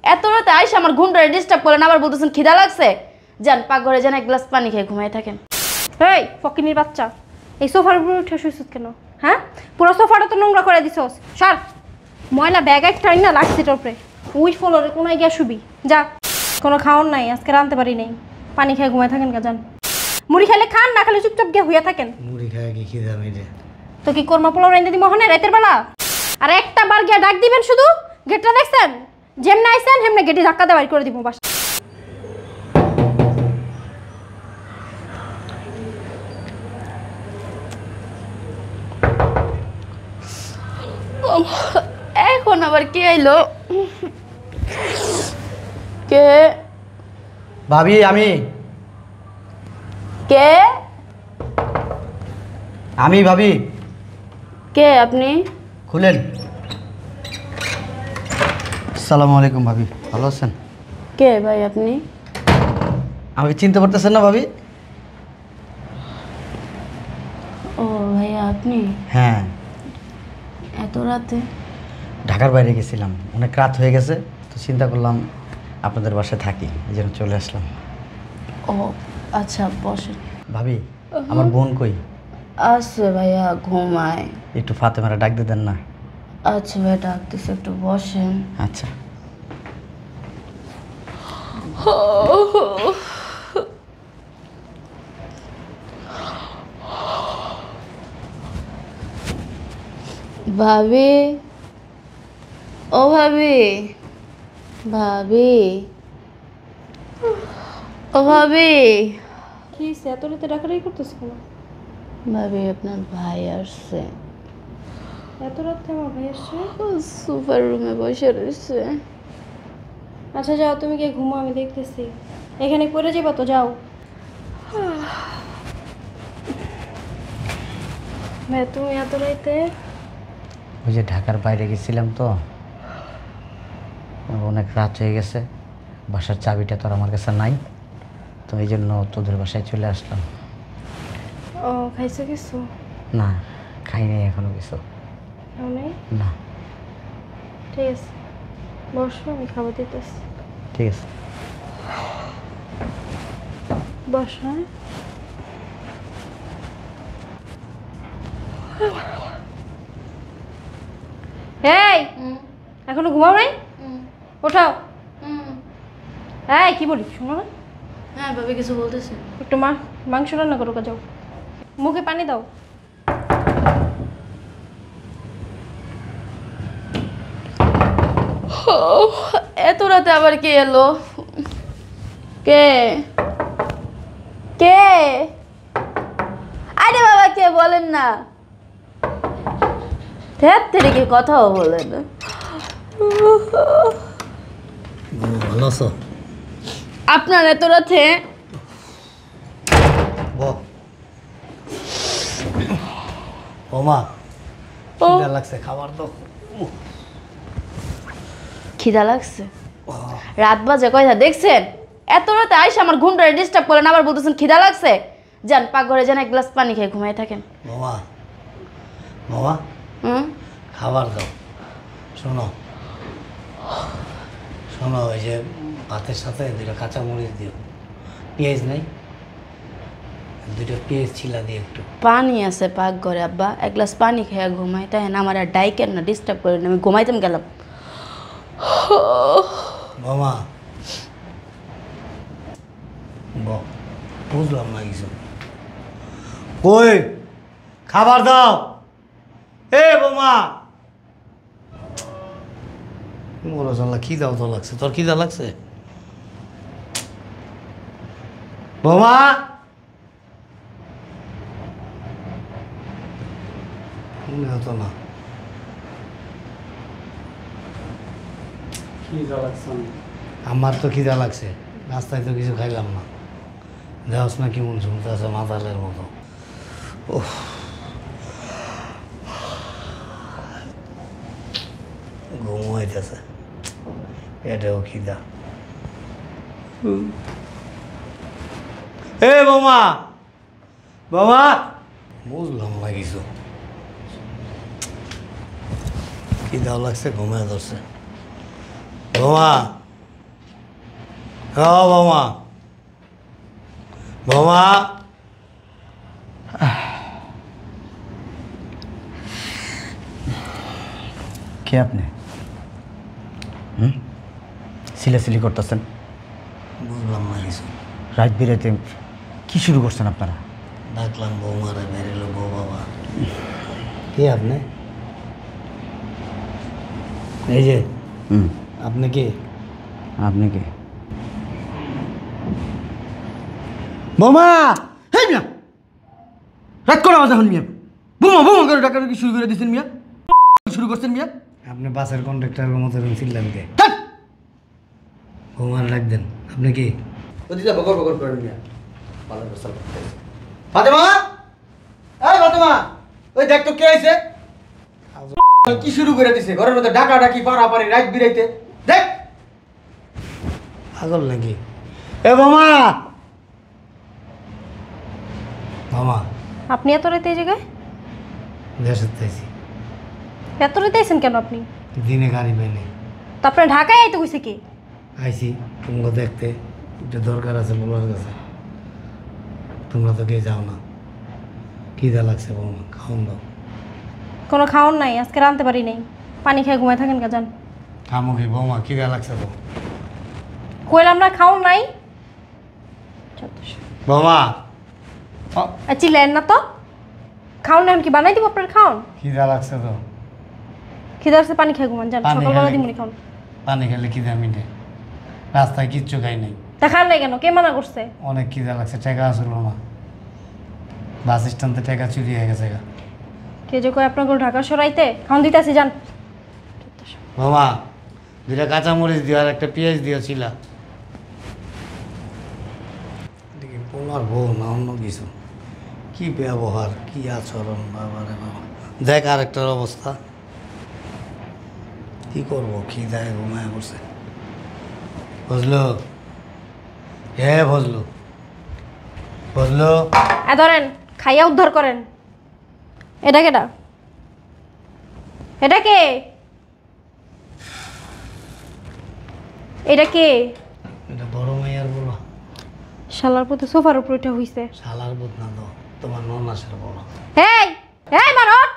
এত রাতে আইসা আমার ঘুমটারে ডিস্টার্ব করেন, আবার বলতেছেন খিদা লাগছে। যান পাকঘরে যান, এক গ্লাস পানি খেয়ে ঘুমাই থাকেন। এই ফকিনির বাচ্চা, এই সোফার উপরে উঠে শুইছিস কেন? হ্যাঁ, পুরো সোফাটা তো নোংরা করে দিছস। সর, ময়লা ব্যাগ একটা না লাগছে তোর উপরে। উই ফলোরে কোনায় গিয়া শুবি যা। কোনো খাওয়ার নাই, আজকে রানতে পারি নাই। পানি খেয়ে ঘুমাই থাকেন কা যান। মুড়ি খেলে খান, না খেলে চুপচাপ গিয়ে হইয়া থাকেন। মুড়ি খায় কি খিদা মেরে? তো কি কর্মা পোলাও রাইন্দে দিব হনে রাতের বেলা? আর একটা বার গিয়া ডাক দিবেন শুধু। গেটটা দেখছেন? যেমনে আইছেন হেমনে গেটে ধাক্কা দিয়ে বাইর করে দিব বাস। এখন আবার কে আইলো? কে? ভাবি আমি কে? আমি ভাবি। কে আপনি? খুলেন। আসসালামু আলাইকুম ভাবি, ভালো আছেন? কে ভাই আপনি? আমাকে চিনতে পারতেছেন না ভাবি? ও ভাইয়া আপনি? হ্যাঁ, এত রাতে? ঢাকার বাইরে গেছিলাম, অনেক রাত হয়ে গেছে, তো চিন্তা করলাম আপনাদের বাসায় থাকি, এই জন্য চলে আসলাম। ও আচ্ছা বসেন। ভাবি আমার বোন কই? আছে ভাইয়া, ঘুমায়। একটু ফাতেমারা ডাক দিয়ে দেন না। আচ্ছা ভাইয়া ডাকতেছে, একটু বসেন। আচ্ছা। ভাবি, ও ভাবি, ভাবি, ও ভাবি। কি এত রাতে ডাকাডাকি করতেছ কেন? ভাবি আপনার ভাই আসছে। এত রাতে আমার ভাই আসছে? সুপার রুমে বসে রয়েছে। আচ্ছা যাও, তুমি গিয়ে ঘুমো, আমি দেখতেছি। এখানে পড়ে যাবা তো, যাও। ভাই তুমি এত রাতে? ওই যে ঢাকার বাইরে গেছিলাম তো, অনেক রাত হয়ে গেছে, বাসার চাবিটা তো আর আমার কাছে নাই, তো এই জন্য তোদের বাসায় চলে আসলাম। ও খাইছো কিছু? না, খাই নাই এখনো কিছু। খাও নাই? না। ঠিক আছে, বসো, আমি খাবার দিতেছি। ঠিক আছে। বসো। এই এখনো ঘুমাও নাই? ওঠাও। এই কি বলি শোনো না? হ্যাঁ ভাবি কিছু বলতেছে। একটু মাংস রান্না করো, যাও। মুখে পানি দাও। এত রাতে আবার কে এলো? কে? কে? আরে বাবা কে বলেন না। থেকে কথাও বলেন না। ভালো আছো? আপনার এত রাতে? ও মা, খিদা লাগছে, খাবার দাও। খিদা লাগছে? রাত বাজে কয়টা দেখছেন? এত রাতে আইসা আমার ঘুমটারে ডিস্টার্ব করেন, আবার বলতেছেন খিদা লাগছে। যান পাকঘরে যান, এক গ্লাস পানি খেয়ে ঘুমাই থাকেন। মামা, মামা খাবার দাও। শোনো শোনো, ওই যে ভাতের সাথে দুটো কাঁচামরিচ দিও, পেঁয়াজ নেই, দুটো পেঁয়াজ ছিলা দিয়ে একটু। পানি আছে পাকঘরে আব্বা, এক গ্লাস পানি খেয়ে ঘুমাই, তাই না? আমার আর ডাইকেন না, ডিস্টার্ব করেন, আমি ঘুমাইতাম গেলাম। মামা বুঝলাম না কিছু। কই খাবার দাও। এ বোমা, বলো চল্লা, খিদাও তো লাগছে। তোর খিদা লাগছে? বোমা, মনে হতো না। খিদা লাগছে? আমার তো খিদা লাগছে, রাস্তায় তো কিছু খাইলাম না। দেওয়াস না কেমন শুনতে আছে মাতালের মতো। ওহ, ঘুম হইতেছে, পেটেও খিদা। এ বোমা, বোমা, বুঝলাম না কিছু। খিদাও লাগছে, ঘুমায় ধরছে। বোমা, হ্যাঁ বৌমা, বৌমা। কে আপনি? সিলাসিলি করতেছেন? বুঝলাম না কিছু। রাত বিরাতে কি শুরু করছেন আপনারা? ডাকলাম বৌমারে, বেরেলো বউ বাবা। কে আপনি? এই যে আপনি কে? আপনি কে? বোমা! হেই মিয়া, রাত করে আওয়াজ এখন মিয়া, বোমা বোমা করে ডাকাডাকি শুরু করে দিচ্ছেন মিয়া, শুরু করছেন মিয়া। আপনি বাসের কন্ডাক্টরের মতো চিল্লান কে? ধ্যাৎ! বৌমার ডাক দেন। আপনি কি? ওদিকে বকর বকর করেন মিয়া। ফাতেমা, এই ফাতেমা, ওই দেখ তো কে আইছে? কি শুরু করে দিছে ঘরের মধ্যে ডাকাডাকি পারাপারি রাত বিরাইতে, দেখ। পাগল নাকি? এ বৌমা, মামা আপনি এত রাতে এই জায়গায়? দেশের চাইছি, এত রাতে আইছেন কেন আপনি? দিনে গাড়ি পাইনি, তো আপনার ঢাকায় আইতে কইছে কি? আইছি তোমাকে দেখতে, একটু দরকার আছে বলার কাছে। তোমরা তো কে যাও না। খিদা লাগছে বৌমা, খাওন দাও। কোনো খাওন নাই, আজকে রাঁধতে পারি নাই। পানি খেয়ে ঘুমায় থাকেন কা যান। খামো কি বৌমা? খিদা লাগছে তো। কইলাম না খাওন নাই। বৌমা চিল্লেন না তো। খাওন না, আমি কি বানাই দিব আপনার খাওন? খিদা লাগছে তো। খিদা আসছে, পানি খেয়ে ঘুমান যান। পানি সকালবেলা খেলে- দিমুনি খাওন। পানি খেলে খিদা মিটে। রাস্তায় কিচ্ছু খাই নাই। তা খান নাই কেন? কে মানা করছে? অনেক খিদা লাগছে, টাকা আসলো না। বাস স্ট্যান্ডে টাকা চুরি হয়ে গেছে গা। কে যে কই আপনার ঘর ঢাকা সরাইতে? খাওন দিতে আসি যান। মামা দুটা কাঁচামরিচ দিও আর একটা পেঁয়াজ দিও ছিল। দেখি পোলার বউ না অন্য কিছু। কি ব্যবহার, কি আচরণ, বাবা রে বাবা। দেখ আরেকটার অবস্থা। কি করবো, খিদায় ঘুমায় বসে। বুঝলো? হ্যাঁ বুঝলো, বুঝলো। ধরেন, খাইয়া উদ্ধার করেন। এটা কেডা? এটা কে? এটা কে? এটা বড় মেয়ের বলো। শালার প্রতি সোফার উপর উঠা হইছে। শালার বোধ না তো, তোমার ননাসের বলো। এই এই মারট!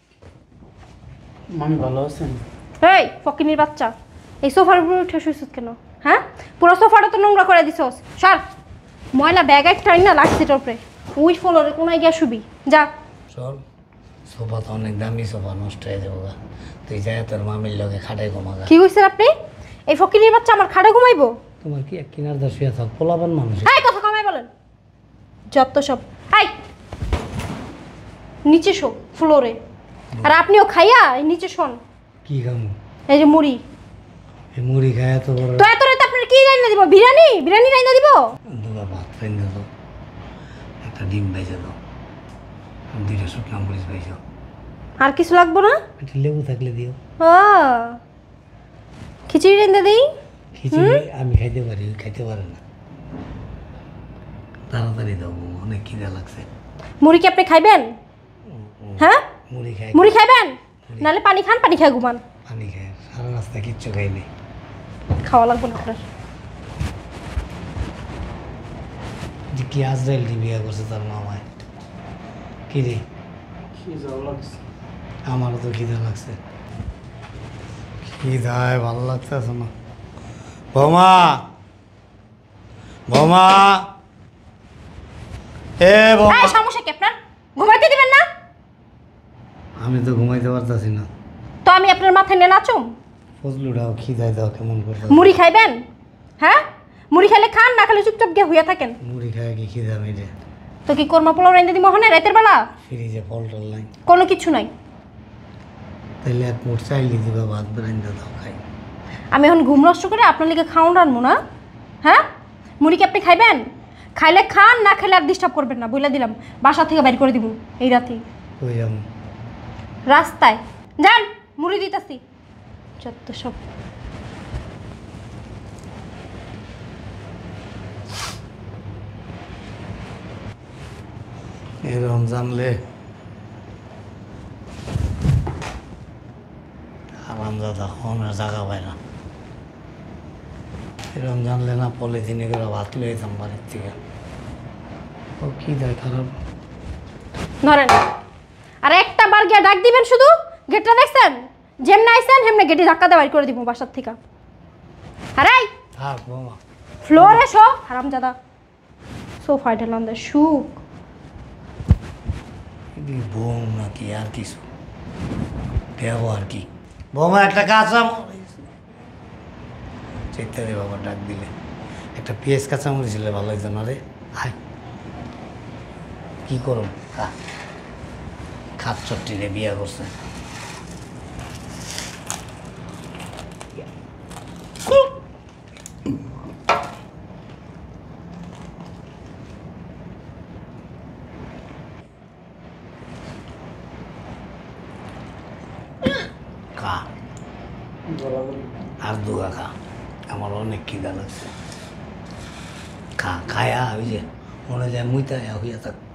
মামি ভালো আছেন? এই ফকিনির বাচ্চা, এই সোফার উপর উঠে শুইছিস কেন? হ্যাঁ, পুরো সোফাটা তো নোংরা করে দিছস। সর, ময়লা ব্যাগ একটা না লাগছে তোর উপরে। উই ফ্লোরে কোনায় গিয়া শুবি, যা। চল, সোফা তো অনেক দামি সোফা, নষ্ট হয়ে যাবো গা। তুই যাই তোর মামির লগে খাটে ঘুমাগা। কি কইছেন আপনি? এই ফকিনির বাচ্চা আমার খাটে ঘুমাইবো? তোমার কি এক কিনার দা শুয়ে থাক, পোলাবান মানুষ। এই কথা কমাই বলেন। যত সব। এই নিচে শো ফ্লোরে। আর আপনিও খাইয়া এই নিচে শোন। কি খামু? এই যে মুড়ি। এই মুড়ি খায় তো বড়। তো এত রাতে আপনার কি রান্না দিব? বিরিয়ানি? বিরিয়ানি রান্না দিব? দুবার ভাত রাইন্দা দাও, একটা ডিম ভেজে দাও, দুইটা শুকনা মরিচ ভেজো। আর কিছু লাগবো না? একটা লেবু থাকলে দিও। ও খিচুড়ি রান্না দেই? খিচুড়ি আমি খাইতে পারি, ওই খাইতে পারে না। তাড়াতাড়ি দাও, অনেক খিদা লাগছে। মুড়ি কি আপনি খাইবেন? হ্যাঁ, মুড়ি খাই, মুড়ি খাইবেন? নাহলে পানি খান, পানি খেয়ে ঘুমান। পানি খায়, সারা রাস্তায় কিচ্ছু খাইনি। খাওয়া লাগবে না আপনার। যে কি আজরাইল বিয়ে করছে তার মামায়। কি রে? আমারও তো খিদা লাগছে। খিদায় ভালো লাগতেছে না। বৌমা, বৌমা, এ বৌমা। এই সমস্যা কি আপনার? ঘুমাইতে দিবেন না? আমি তো ঘুমাইতে পারতাছি না। তো আমি আপনার মাথায় নিয়ে নাচুম? ফজলুটাও খিদায় দাও কেমন করতে। মুড়ি খাইবেন? হ্যাঁ, মুড়ি খাইলে খান, না খেলে চুপচাপ গিয়ে হইয়া থাকেন। মুড়ি খায় কি খিদা মেটে? তো কি কোরমা পোলাও রাইন্দা দিব হনে রাতের বেলা? ফ্রিজে ফল টল নাই? কোনো কিছু নাই। তাইলে এক মুঠ চাইলে দিবা, ভাত বেরাইন্দা দাও খাই। আমি এখন ঘুম নষ্ট করে আপনার লিগে খাওয়ান রানবো না? হ্যাঁ, মুড়ি কি আপনি খাইবেন? খাইলে খান, না খাইলে আর ডিস্টার্ব করবেন না, বলে দিলাম। বাসা থেকে বাইর করে দিব এই রাতেই। কই যাবো? রাস্তায় যান, মুড়ি দিতেছি। যত সব। এরকম জানলে আরামদাদা হনের জায়গা পায় না। এরকম জানলে না পলিথিনে করে ভাত লয়ে যেতাম বাড়ির থেকে। ও কি দেয় খারাপ। ধরেন আর একটা বার গিয়ে ডাক দিবেন, শুধু গেটটা দেখছেন যেমন আইছেন হেমনে গেটে ধাক্কা দিয়ে বাইর করে দিব বাসার থেকে। আরে থাক বৌমা। ফ্লোর এসো হারামজাদা, সোফা ঢেলান দে সুখ। এদি বউ নাকি আর কিছু ব্যবহার কি? বৌমা একটা কাঁচামরিচ চিত্তারে বাবা ডাক দিলে একটা পেঁয়াজ কাঁচামরিচ ছিল ভালো হইতো না রে। হাই কি করুন খাত চট্টিরে বিয়া করছে। খা আর দুগা খা, আমার অনেক খিদা লাগছে। খা খায়া ওই যে মনে যায় মুইতা হইয়া থাক।